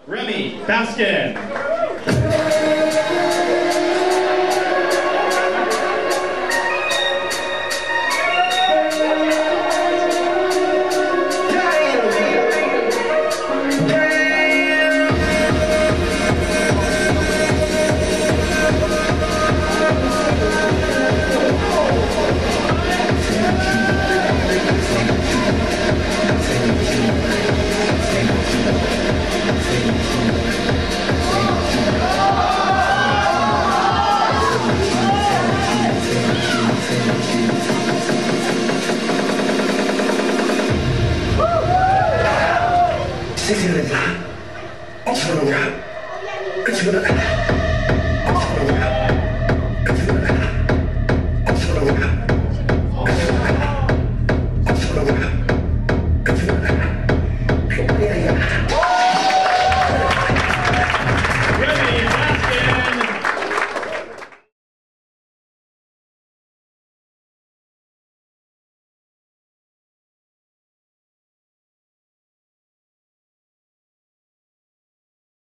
Remy, Baskin. 谢谢大家，我是龙家，我觉得。